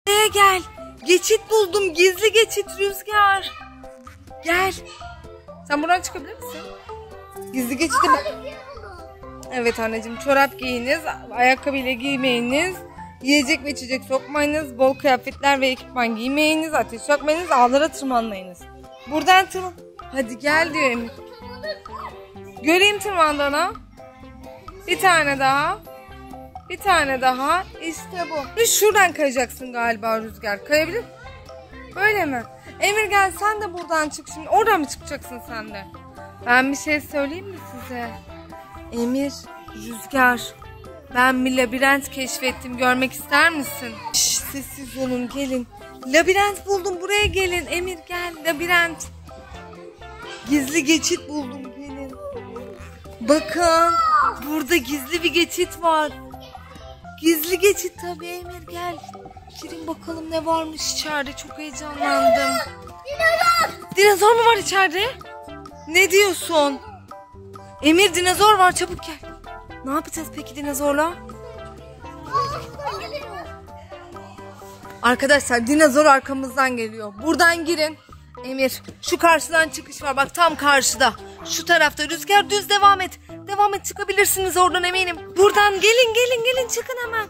Buraya gel. Geçit buldum. Gizli geçit Rüzgar. Gel. Sen buradan çıkabilir misin? Gizli geçit mi? Evet anneciğim, çorap giyiniz, ayakkabıyla giymeyiniz, yiyecek ve içecek sokmayınız, bol kıyafetler ve ekipman giymeyiniz, ateş yakmayınız, ağlara tırmanmayınız. Buradan tırman. Hadi gel diyor Emir. Göreyim tırmandığını. Bir tane daha. Bir tane daha. İşte bu. Şuradan kayacaksın galiba Rüzgar. Kayabilir. Böyle mi? Emir gel sen de buradan çık şimdi. Oradan mı çıkacaksın sen de? Ben bir şey söyleyeyim mi size? Emir, Rüzgar, ben bir labirent keşfettim. Görmek ister misin? Şşş, sessiz olun, gelin. Labirent buldum, buraya gelin. Emir gel, labirent. Gizli geçit buldum, gelin. Bakın, burada gizli bir geçit var. Gizli geçit tabii Emir, gel. Girin bakalım ne varmış içeride, çok heyecanlandım. Dinozor mu var içeride? Ne diyorsun? Emir, dinozor var, çabuk gel. Ne yapacağız peki dinozorla? Arkadaşlar dinozor arkamızdan geliyor. Buradan girin. Emir, şu karşıdan çıkış var, bak tam karşıda. Şu tarafta. Rüzgar düz devam et. Devam et, çıkabilirsiniz oradan eminim. Buradan gelin çıkın hemen.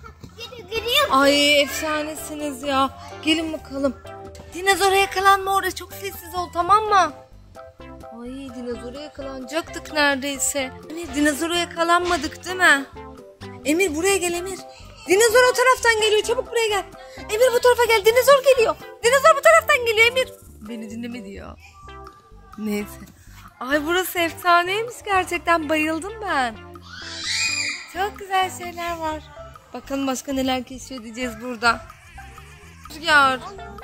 Ay efsanesiniz ya. Gelin bakalım. Dinozora yakalanma orada, çok sessiz ol, tamam mı? Ay dinozora yakalanacaktık neredeyse. Emir, dinozora yakalanmadık değil mi? Emir buraya gel Emir. Dinozor o taraftan geliyor, çabuk buraya gel. Emir bu tarafa gel, dinozor geliyor. Dinozor bu taraftan geliyor Emir. Beni dinleme diyor. Neyse. Ay burası efsaneymiş gerçekten, bayıldım ben. Çok güzel şeyler var. Bakalım başka neler keşfedeceğiz burada. Rüzgar.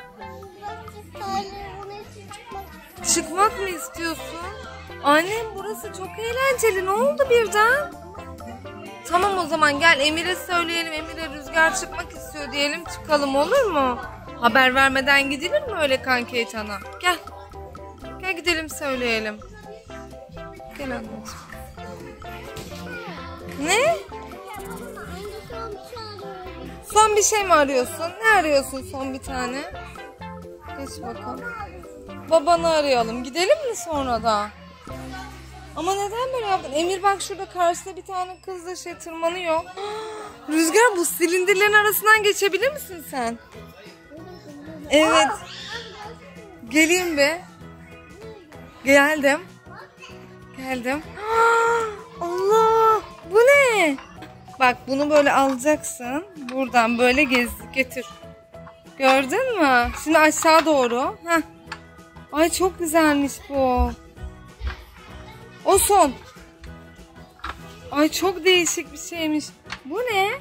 Çıkmak mı istiyorsun? Annem burası çok eğlenceli. Ne oldu birden? Tamam o zaman gel Emir'e söyleyelim. Emir'e Rüzgar çıkmak istiyor diyelim. Çıkalım, olur mu? Haber vermeden gidilir mi öyle kanki Eytan'a? Gel. Gel gidelim söyleyelim. Gel anneciğim. Ne? Son bir şey mi arıyorsun? Ne arıyorsun son bir tane? Geç bakalım. Babanı arayalım. Gidelim mi sonra da? Ama neden böyle yaptın? Emir bak şurada karşıda bir tane kız da tırmanıyor. Rüzgar, bu silindirlerin arasından geçebilir misin sen? Evet. Geleyim be. Geldim. Allah! Bu ne? Bak bunu böyle alacaksın. Buradan böyle getir. Gördün mü? Şimdi aşağı doğru. Heh. Ay çok güzelmiş bu. O son. Ay çok değişik bir şeymiş. Bu ne?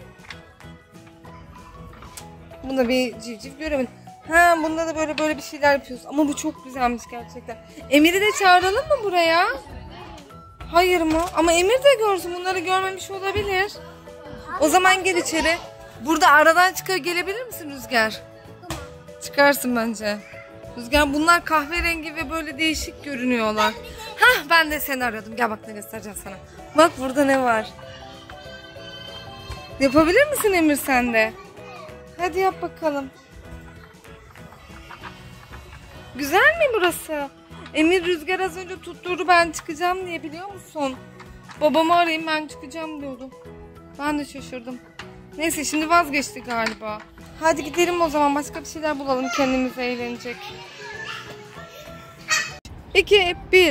Bunda bir civciv göremedim. Ha, bunda da böyle bir şeyler yapıyoruz. Ama bu çok güzelmiş gerçekten. Emir'i de çağıralım mı buraya? Hayır mı? Ama Emir de görsün. Bunları görmemiş olabilir. O zaman gel içeri. Burada aradan gelebilir misin Rüzgar? Çıkarsın bence. Rüzgar, bunlar kahverengi ve böyle değişik görünüyorlar. Hah, ben de seni aradım. Gel bak ne göstereceğim sana. Bak burada ne var. Yapabilir misin Emir sen de? Hadi yap bakalım. Güzel mi burası? Emir Rüzgar az önce tutturdu ben çıkacağım diye, biliyor musun? Babamı arayayım, ben çıkacağım diyordu. Ben de şaşırdım. Neyse şimdi vazgeçti galiba. Hadi gidelim o zaman, başka bir şeyler bulalım kendimize eğlenecek. 2, 1.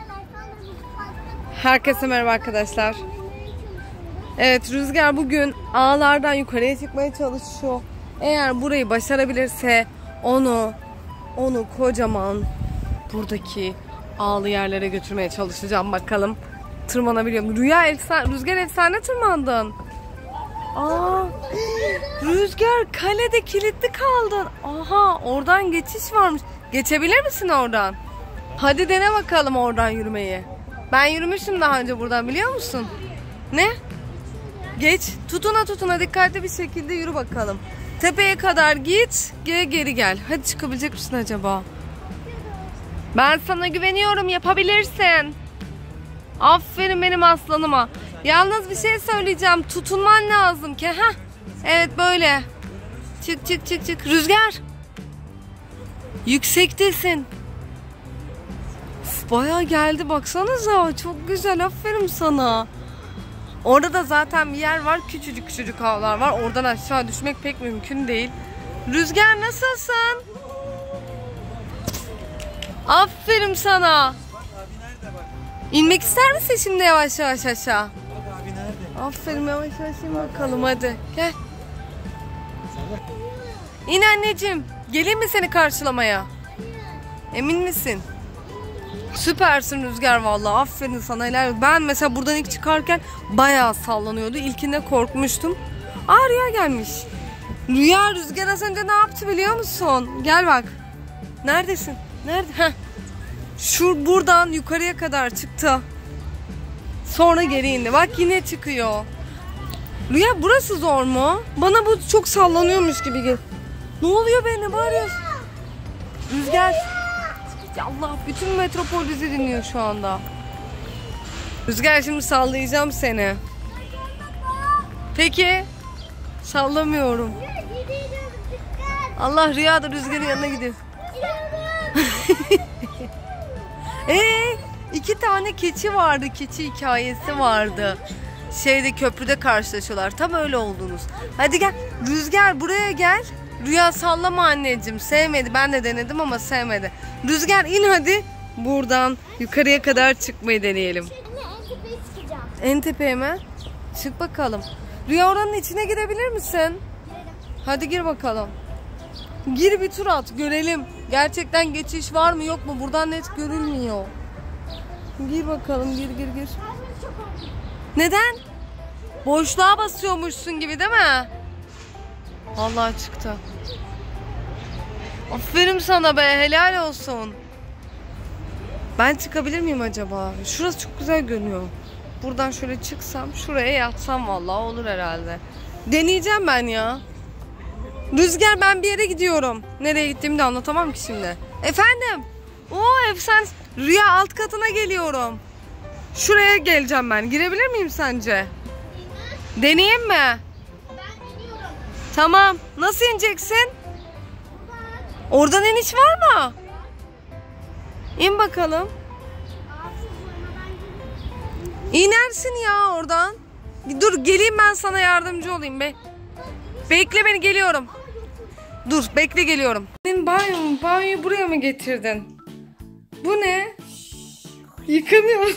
Herkese merhaba arkadaşlar. Evet, Rüzgar bugün ağlardan yukarıya çıkmaya çalışıyor. Eğer burayı başarabilirse onu kocaman buradaki ağlı yerlere götürmeye çalışacağım. Bakalım tırmanabiliyor mu? Rüzgar efsane tırmandın. Aa, Rüzgar kalede kilitli kaldın. Aha, oradan geçiş varmış. Geçebilir misin oradan? Hadi dene bakalım oradan yürümeyi. Ben yürümüştüm daha önce buradan, biliyor musun? Ne? Geç. Tutuna dikkatli bir şekilde yürü bakalım. Tepeye kadar git, geri gel. Hadi çıkabilecek misin acaba? Ben sana güveniyorum, yapabilirsin. Aferin benim aslanıma. Yalnız bir şey söyleyeceğim. Tutunman lazım ki. Evet böyle. Çık çık çık çık. Rüzgar. Yüksektesin. Uf, bayağı geldi baksanıza. Çok güzel, aferin sana. Orada da zaten bir yer var. Küçücük küçücük havlar var. Oradan aşağı düşmek pek mümkün değil. Rüzgar nasılsın? Aferin sana. İnmek ister misin şimdi yavaş yavaş aşağı? Abi nerede? Aferin, yavaş yavaş in bakalım hadi. Gel. İn anneciğim. Geleyim mi seni karşılamaya? Emin misin? Süpersin Rüzgar vallahi. Aferin sana. Helal. Ben mesela buradan ilk çıkarken bayağı sallanıyordu. İlkinde korkmuştum. Aa, Rüya gelmiş. Rüya, Rüzgar az önce ne yaptı biliyor musun? Gel bak. Neredesin? Nerede? Heh. Buradan yukarıya kadar çıktı. Sonra geri indi. Bak yine çıkıyor. Rüya, burası zor mu? Bana bu çok sallanıyormuş gibi gel. Ne oluyor be, ne bağırıyorsun? Rüzgar. Ya Allah, bütün metropol bizi dinliyor şu anda. Rüzgar, şimdi sallayacağım seni. Peki. Sallamıyorum. Allah, Rüya da Rüzgar'ın yanına gidiyor. 2 tane keçi vardı. Keçi hikayesi vardı. Köprüde karşılaşıyorlar. Tam öyle oldunuz. Hadi gel. Rüzgar, buraya gel. Rüya, sallama anneciğim. Sevmedi. Ben de denedim ama sevmedi. Rüzgar, in hadi. Buradan yukarıya kadar çıkmayı deneyelim. En tepeye çıkacağım. En tepeye mi? Çık bakalım. Rüya, oranın içine girebilir misin? Hadi gir bakalım. Gir, bir tur at. Görelim. Gerçekten geçiş var mı yok mu? Buradan net görülmüyor. Gir bakalım. Gir. Neden? Boşluğa basıyormuşsun gibi değil mi? Vallahi çıktı. Aferin sana be, helal olsun. Ben çıkabilir miyim acaba? Şurası çok güzel görünüyor. Buradan şöyle çıksam, şuraya yatsam vallahi olur herhalde. Deneyeceğim ben ya. Rüzgar, ben bir yere gidiyorum. Nereye gittiğimi de anlatamam ki şimdi. Efendim? Oo, efsane. Rüya, alt katına geliyorum. Şuraya geleceğim ben. Girebilir miyim sence? Deneyeyim mi? Ben iniyorum. Tamam. Nasıl ineceksin? Oradan iniş var mı? İn bakalım. İnersin ya oradan. Dur, geleyim ben sana yardımcı olayım be. Bekle beni, geliyorum. Dur, bekle, geliyorum. Senin banyoyu buraya mı getirdin? Bu ne? Yıkanıyor.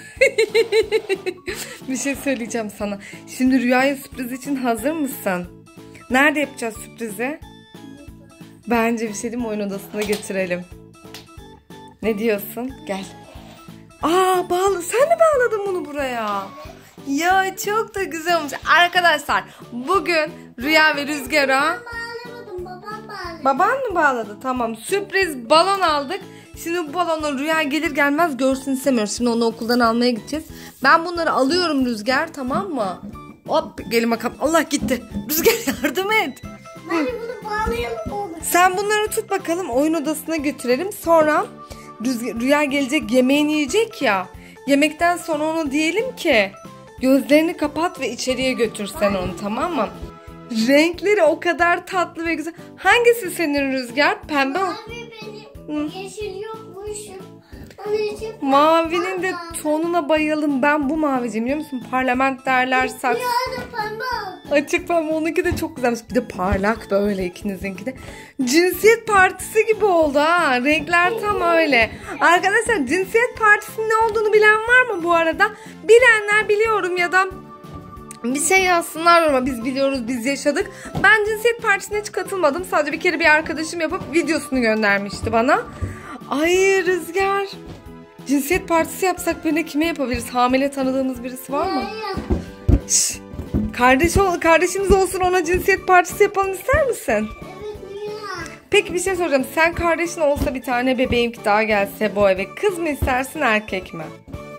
Bir şey söyleyeceğim sana. Şimdi Rüya'ya sürpriz için hazır mısın? Nerede yapacağız sürprizi? Bence bir şey diyeyim, oyun odasına götürelim. Ne diyorsun? Gel. Aa, bağlı. Sen mi bağladın bunu buraya? Ya çok da güzel olmuş. Arkadaşlar, bugün Rüya ve Rüzgar'a... Bağlamadım, babam bağladı. Baban mı bağladı? Tamam. Sürpriz balon aldık. Şimdi bu balonu Rüya gelir gelmez görsün istemiyoruz. Şimdi onu okuldan almaya gideceğiz. Ben bunları alıyorum Rüzgar, tamam mı? Hop, gelin bakalım. Allah, gitti. Rüzgar, yardım et. Hadi bunu bağlayalım olur. Sen bunları tut bakalım, oyun odasına götürelim. Sonra Rüya gelecek, yemeğini yiyecek ya. Yemekten sonra onu diyelim ki gözlerini kapat ve içeriye götür sen onu, tamam mı? Renkleri o kadar tatlı ve güzel. Hangisi senin Rüzgar? Pembe mi? Mavi benim. Yeşil yokmuş. Onun için Mavinin de tonuna bayıldım. Ben bu maviciyim, biliyor musun? Parlament derler, saks. bir yerde pembe al. Açık pembe, onunki de çok güzelmiş. Bir de parlak böyle ikinizinki de. Cinsiyet partisi gibi oldu ha. Renkler tam öyle. Arkadaşlar, cinsiyet partisinin ne olduğunu bilen var mı bu arada? Bilenler biliyorum ya da bir şey yazsınlar ama biz biliyoruz, biz yaşadık. Ben cinsiyet partisine hiç katılmadım. Sadece bir kere bir arkadaşım yapıp videosunu göndermişti bana. Ay Rüzgar. Cinsiyet partisi yapsak böyle kime yapabiliriz? Hamile tanıdığımız birisi var mı? Şşş. Kardeşimiz olsun, ona cinsiyet partisi yapalım, ister misin? Evet ya. Peki bir şey soracağım. Sen kardeşin olsa, bir tane bebeğim daha gelse bu eve, kız mı istersin erkek mi?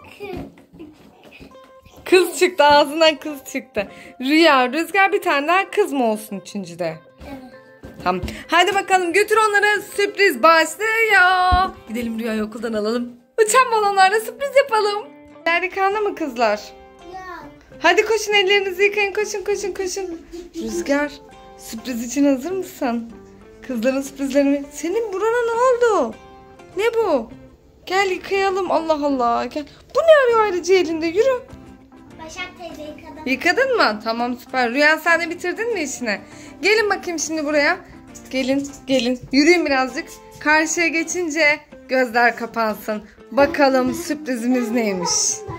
Kız çıktı, ağzından kız çıktı. Rüya, Rüzgar, bir tane daha kız mı olsun üçüncüde? Evet. Tamam. Hadi bakalım, götür onlara, sürpriz başlıyor. Gidelim Rüya'yı okuldan alalım. Uçan balonlarla sürpriz yapalım. Yıkandı mı kızlar? Ya. Hadi koşun, ellerinizi yıkayın, koşun. Rüzgar, Sürpriz için hazır mısın? Kızların sürprizlerini... Senin burana ne oldu? Ne bu? Gel yıkayalım. Allah Allah. Gel. Bu ne arıyor ayrıca elinde? Yürü. Başak teyze yıkadım. Yıkadın mı? Tamam süper. Rüya sen de bitirdin mi işini? Gelin bakayım şimdi buraya. Gelin. Yürüyün birazcık. Karşıya geçince gözler kapansın. Bakalım sürprizimiz neymiş?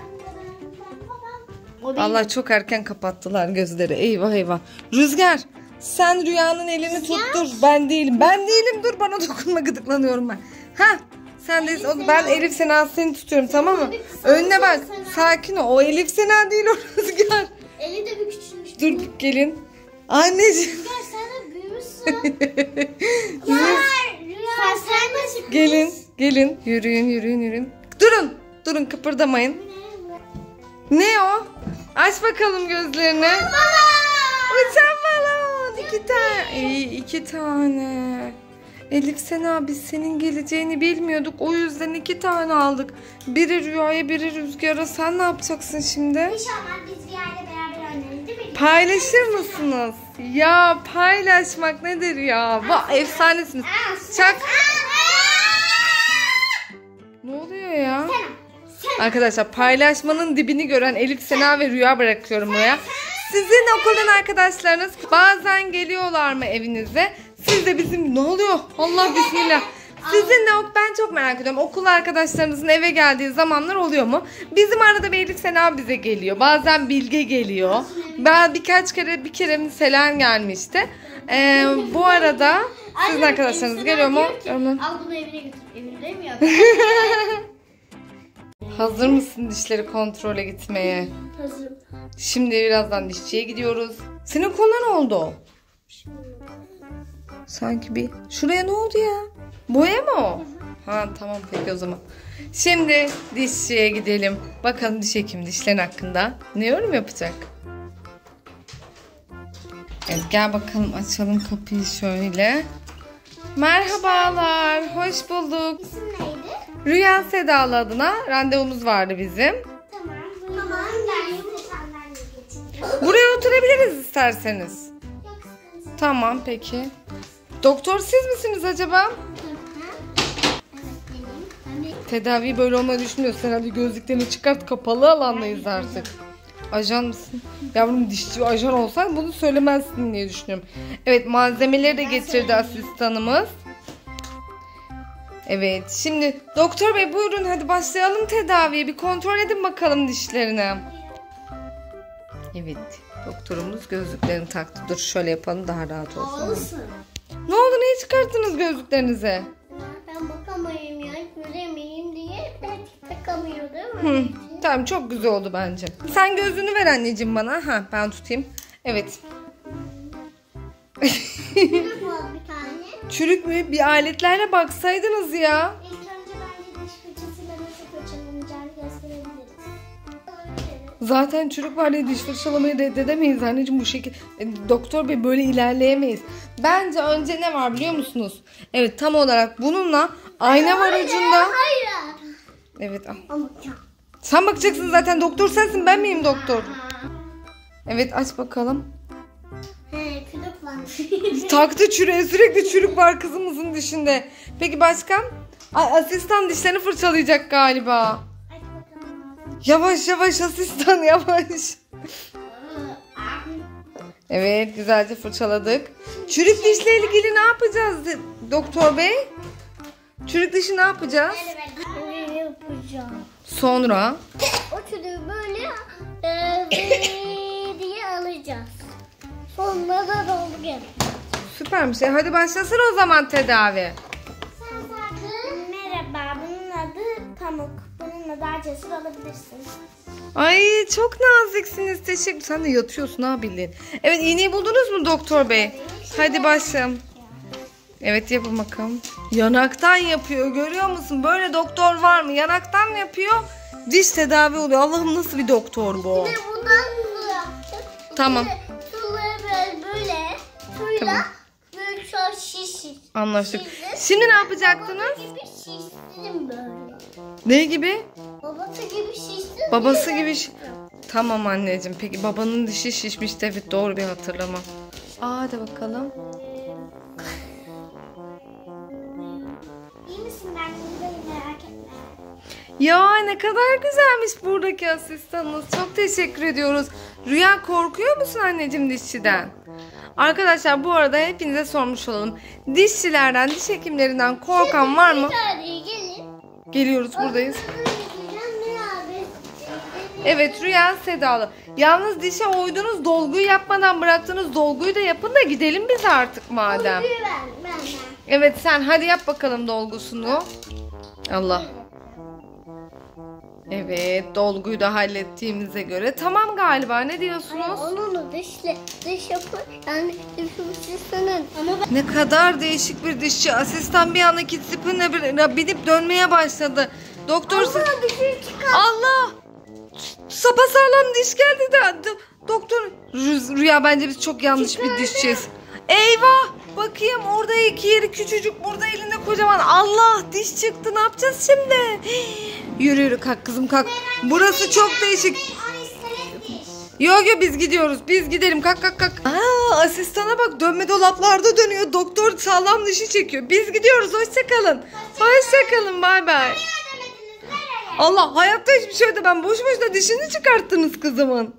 Allah çok erken kapattılar gözleri. Eyvah. Rüzgar sen Rüya'nın elini tuttur. Ben değilim. Dur bana dokunma, gıdıklanıyorum ben. Sen de ben Elif Sena seni tutuyorum, tamam mı? Önüne bak. Sakin ol. O Elif Sena değil, o Rüzgar. Eli de bir küçülmüş. Dur gelin. Anneciğim. Rüzgar sen de büyümüşsün. Rüya sen nasıl? Gelin. Yürüyün. Durun kıpırdamayın. Ne o? Aç bakalım gözlerini. Uçan balon. 2 tane. 2 tane. Elif Sena biz senin geleceğini bilmiyorduk. O yüzden 2 tane aldık. Biri Rüya'ya, biri Rüzgar'a. Sen ne yapacaksın şimdi? İnşallah biz Rüya'yla beraber oynarız değil mi? Paylaşır mısınız? Ya paylaşmak nedir ya? Efsanesiniz. Çak. Ne oluyor ya? Arkadaşlar paylaşmanın dibini gören Elif Sena ve Rüya bırakıyorum buraya. Sizin okuldan arkadaşlarınız bazen geliyorlar mı evinize? Siz de bizim... Ne oluyor? Allah bismillah. Sizinle ben çok merak ediyorum. Okul arkadaşlarınızın eve geldiği zamanlar oluyor mu? Bizim arada bir Elif Sena bize geliyor. Bazen Bilge geliyor. Ben bir kere Selen gelmişti. Bu arada sizin arkadaşlarınız geliyor mu? Al bunu evine götür. Evinde mi yok? Hazır mısın dişleri kontrole gitmeye? Hazırım. Şimdi birazdan dişçiye gidiyoruz. Senin koluna ne oldu? Sanki bir... Şuraya ne oldu ya? Boya mı o? Tamam peki o zaman. Şimdi dişçiye gidelim. Bakalım diş hekimi dişlerin hakkında ne yorum yapacak? Evet gel bakalım, açalım kapıyı şöyle. Merhabalar, hoş bulduk. İsim neydi? Rüya Sedalı adına randevumuz vardı bizim. Tamam. Ben sandalye getirdim. Buraya oturabiliriz isterseniz. Yok sıkıntı. Tamam peki. Doktor siz misiniz acaba? Tedavi böyle olmayı düşünmüyorsun herhalde. Gözlüklerini çıkart, kapalı alandayız artık. Ajan mısın? Yavrum dişçi ajan olsan bunu söylemezsin diye düşünüyorum. Evet malzemeleri de getirdi asistanımız. Evet şimdi doktor bey buyurun hadi başlayalım tedaviye. Bir kontrol edin bakalım dişlerini. Evet doktorumuz gözlüklerini taktı. Dur şöyle yapalım daha rahat olsun. Ne oldu, niye çıkarttınız gözlüklerinizi? Ben bakamayayım ya, göremeyeyim diye takamıyor değil mi? Tamam çok güzel oldu bence. Sen gözlüğünü ver anneciğim bana. Ben tutayım. Evet. Çürük var bir tane. Çürük mü? Bir aletlerle baksaydınız ya. İlk önce bence diş fırçasıyla nasıl fırçalanacağını gösterebiliriz. Zaten çürük var diye diş fırçalamayı reddedemeyiz anneciğim bu şekilde. Doktor bey böyle ilerleyemeyiz. Bence önce ne var biliyor musunuz? Evet tam olarak bununla ayna var ucunda. Hayır. Evet al. Ama Sen bakacaksın zaten, doktor sensin, ben miyim doktor? Evet aç bakalım. Çürük var. Taktı çürüğe, sürekli çürük var kızımızın dişinde. Peki başka? Asistan dişlerini fırçalayacak galiba. Aç bakalım. Yavaş asistan yavaş. Evet güzelce fırçaladık. Çürük dişle ilgili ne yapacağız doktor bey? Çürük dişi ne yapacağız? Evet. Yapacağım. Sonra? O çürüğü böyle diye alacağız. Sonra da dolgu yapacağız. Süpermiş. Hadi başlasın o zaman tedavi. Merhaba, bunun adı Pamuk. Bununla daha cesur olabilirsin. Ay çok naziksiniz. Teşekkür. Sen de yatıyorsun ha bildiğin. Evet iğneyi buldunuz mu doktor bey? Hadi başlayalım. Evet yapın bakalım. Yanaktan yapıyor, görüyor musun? Böyle doktor var mı? Yanaktan yapıyor. Diş tedavi oluyor. Allah'ım nasıl bir doktor bu? Ve bundan su yaptık. Tamam. Suları böyle suyla Tamam. böyle çok şişir. Anlaştık. Şişir. Şimdi ne yapacaktınız? Babası gibi şiştirin böyle. Ne gibi? Babası gibi şiştirin. Babası gibi. Tamam anneciğim. Peki babanın dişi şişmişti. Evet doğru bir hatırlama. Hadi bakalım. İyi misin? Ben buradayım, merak etme. Ya ne kadar güzelmiş buradaki asistanınız. Çok teşekkür ediyoruz. Rüya, korkuyor musun anneciğim dişçiden? Arkadaşlar bu arada hepinize sormuş olalım. Dişçilerden, diş hekimlerinden korkan var mı? Hadi gelin. Geliyoruz, buradayız. Evet, Rüya Sedalı. Yalnız dişe oydunuz, dolguyu yapmadan bıraktığınız dolguyu da yapın da gidelim biz artık madem. Ben. Evet, sen hadi yap bakalım dolgusunu. Allah. Evet, dolguyu da hallettiğimize göre tamam galiba. Ne diyorsunuz? Onu dış yapı yani asistanın. Ama ben Ne kadar değişik bir dişçi. Asistan bir anda kitlipine binip dönmeye başladı. Doktor... bir şey çıkar. Allah! Sapasağlam diş geldi de. Doktor... Rüya, bence biz çok yanlış bir dişçiyiz. Eyvah! Bakayım, orada iki yeri küçücük, burada elinde kocaman. Allah! Diş çıktı. Ne yapacağız şimdi? Yürü yürü, kalk kızım kalk. Burası çok değişik. Yo biz gidiyoruz. Biz gidelim. Kalk. Asistana bak, dönme dolaplarda dönüyor. Doktor sağlam dişi çekiyor. Biz gidiyoruz. Hoşçakalın. Hoşçakalın. Bay bay. Allah, hayatta hiçbir şey ödemem. Boş boşuna dişini çıkarttınız kızımın.